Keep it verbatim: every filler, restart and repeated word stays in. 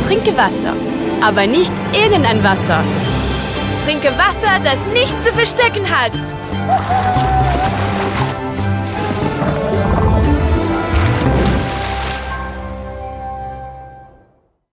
Trinke Wasser, aber nicht irgendein Wasser. Trinke Wasser, das nichts zu verstecken hat.